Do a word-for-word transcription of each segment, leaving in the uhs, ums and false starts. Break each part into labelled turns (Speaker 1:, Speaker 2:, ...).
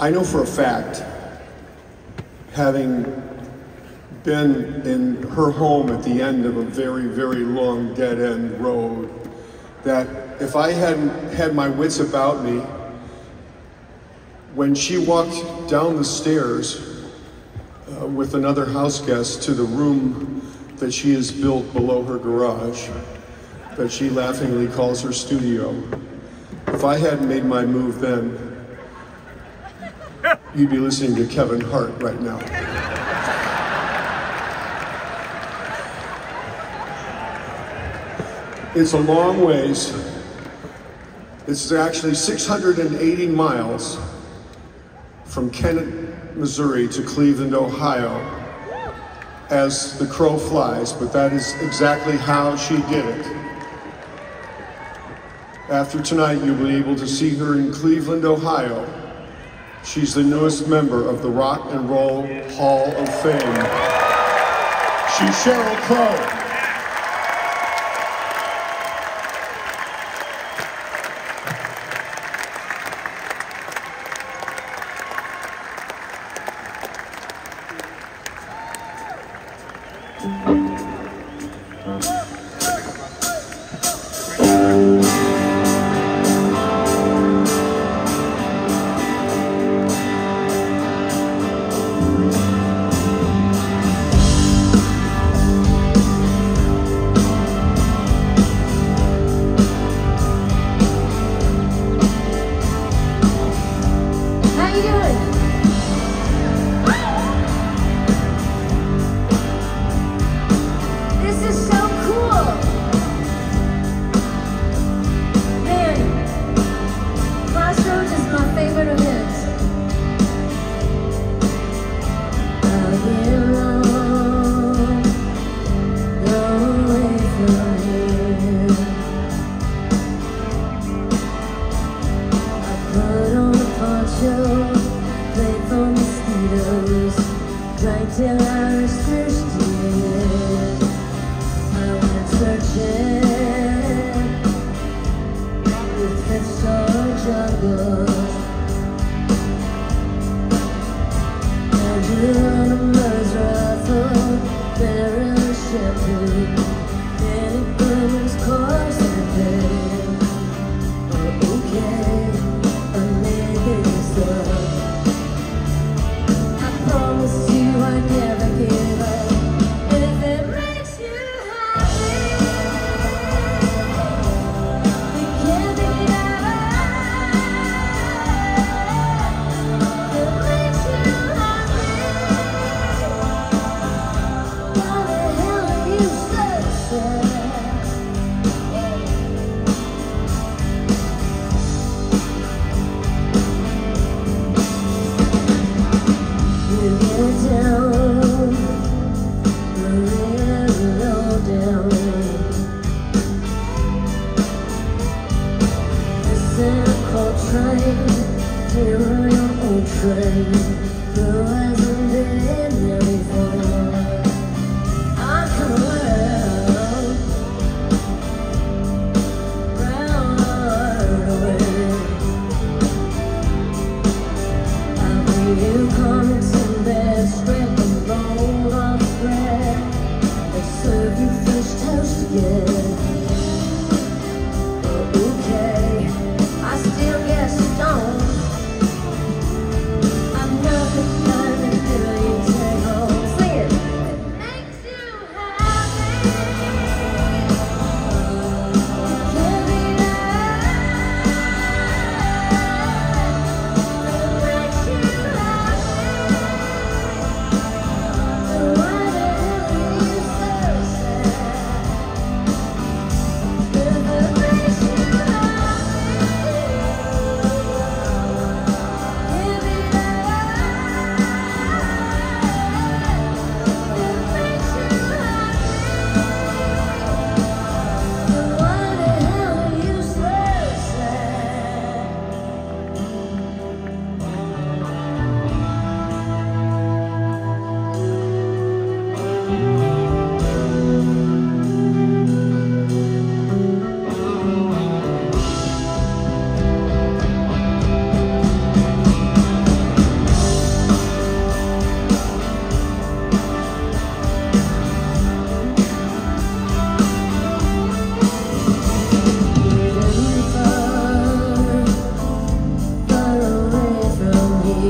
Speaker 1: I know for a fact, having been in her home at the end of a very, very long dead-end road, that if I hadn't had my wits about me, when she walked down the stairs uh, with another house guest to the room that she has built below her garage, that she laughingly calls her studio, if I hadn't made my move then, you'd be listening to Kevin Hart right now. It's a long ways. It's actually six hundred eighty miles from Kennett, Missouri to Cleveland, Ohio, as the crow flies, but that is exactly how she did it. After tonight, you'll be able to see her in Cleveland, Ohio. She's the newest member of the Rock and Roll Hall of Fame. She's Sheryl Crow.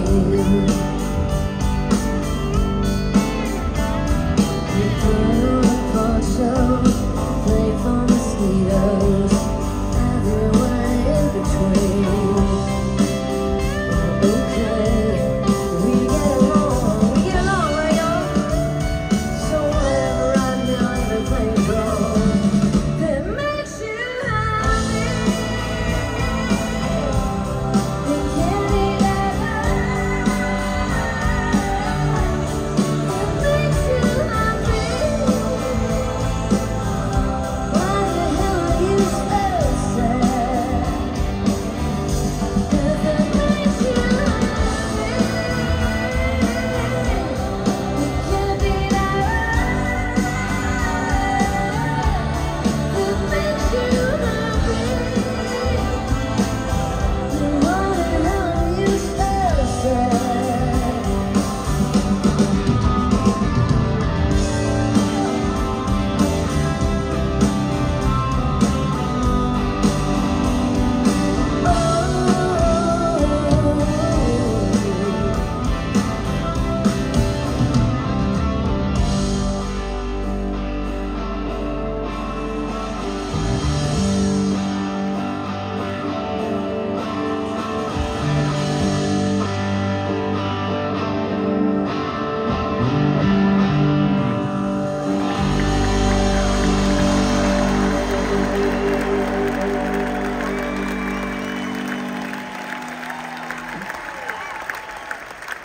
Speaker 2: again.